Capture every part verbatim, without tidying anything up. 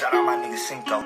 Shout out my nigga Synco.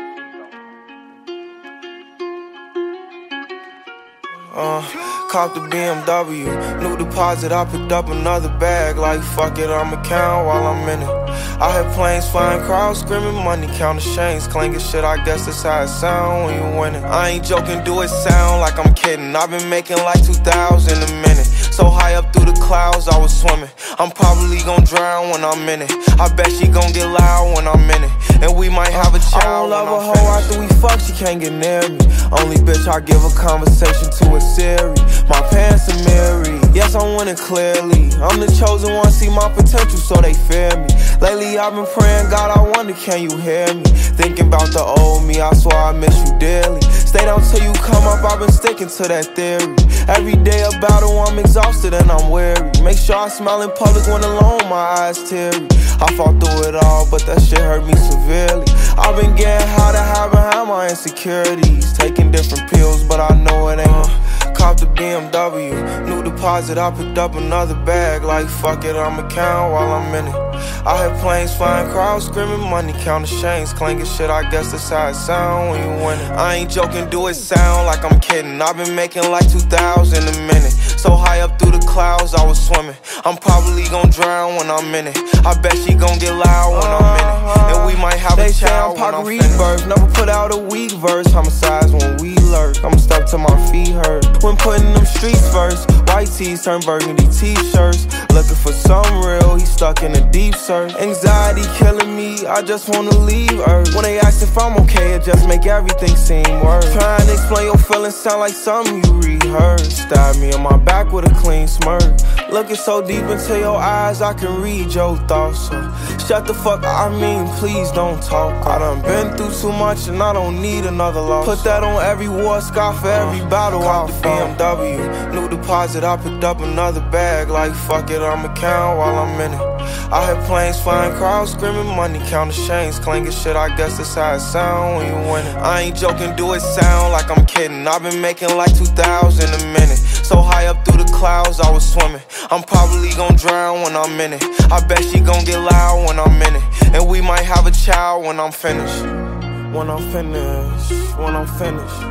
Uh, caught the B M W, new deposit, I picked up another bag. Like fuck it, I'ma count while I'm in it. I had planes flying, crowds screaming, money counting chains, clangin shit, I guess that's how it sound when you winning. I ain't joking, do it sound like I'm kidding. I've been making like two thousand a minute. So high up through the clouds, I was swimming. I'm probably gon' drown when I'm in it. I bet she gon' get loud when I'm in it. And we might have a child. I don't love a hoe after we fuck, she can't get near me. Only bitch I give a conversation to is Siri. My pants Amiri, yes I'm winning clearly. I'm the chosen one, see my potential so they fear me. Lately I've been praying, God I wonder can you hear me. Thinking about the old me, I swear I miss you dearly. Stay down till you come up, I've been sticking to that theory. Every day a battle, I'm exhausted and I'm weary. Make sure I smile in public when alone, my eyes teary. I fought through it all, but that shit hurt me severely. I've been getting high to hide behind my insecurities. Taking different pills, but I know it ain't uh, Cop the B M W, new deposit, I picked up another bag. Like fuck it, I'ma count while I'm in it. I had planes flying, crowds screaming, money counting chains, clangin shit, I guess that's how it sound when you winning. I ain't joking, do it sound like I'm kidding. I've been making like two thousand a minute. So high up through the clouds, I was swimming. I'm probably gon' drown when I'm in it. I bet she gon' get loud when I'm in it. And we might have a child when I'm finished. Never put out a weak verse, homicides when we lurk. I'ma step till my feet hurt. When putting them streets first, white tees turn burgundy t-shirts. Looking for some real, he stuck in a deep search. Anxiety killing me, I just wanna leave Earth. When they ask if I'm okay, it just make everything seem worse. Trying to explain your feelings sound like something you rehearsed. Stab me in my back with a clean smirk. Looking so deep into your eyes, I can read your thoughts. So shut the fuck, I mean please don't talk. I done been through too much and I don't need another loss. Put that on every war scar for every battle. Cop the B M W, new deposit, I picked up another bag. Like fuck it, I'ma count while I'm in it. I had planes flying, crowds screaming, money counting chains, clangin shit, I guess that's how it sound when you winning. I ain't joking, do it sound like I'm kidding. I've been making like two thousand a minute. So high up through the clouds, I was swimming. I'm probably gon' drown when I'm in it. I bet she gon' get loud when I'm in it. And we might have a child when I'm finished. When I'm finished, when I'm finished.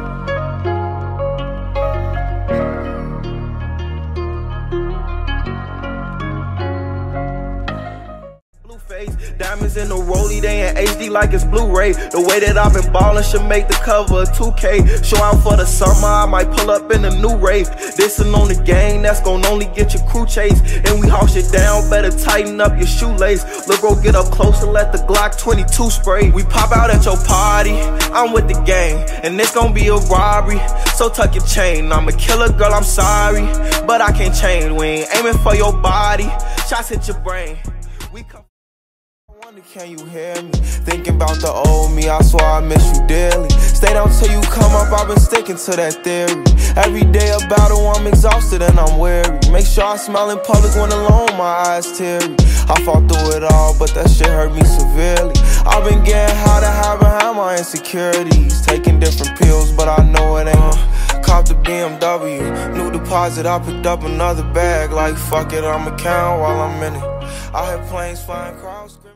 Diamonds in the rollie, they in H D like it's Blu-ray. The way that I've been ballin' should make the cover of two K. Show out for the summer, I might pull up in a new rave. Dissin' on the gang, that's gon' only get your crew chase. And we haul shit down, better tighten up your shoelace. Look, bro, get up close and let the Glock twenty-two spray. We pop out at your party, I'm with the gang, and it's gon' be a robbery. So tuck your chain, I'm a killer, girl, I'm sorry, but I can't change. We ain't aiming for your body, shots hit your brain. We come. Can you hear me? Thinking about the old me, I swear I miss you dearly. Stay down till you come up, I've been sticking to that theory. Every day a battle, I'm exhausted and I'm weary. Make sure I smile in public when alone, my eyes teary. I fought through it all, but that shit hurt me severely. I've been getting high to hide behind my insecurities. Taking different pills, but I know it ain't uh, Cop the B M W, new deposit, I picked up another bag. Like fuck it, I'ma count while I'm in it. I had planes flying, crowds screaming.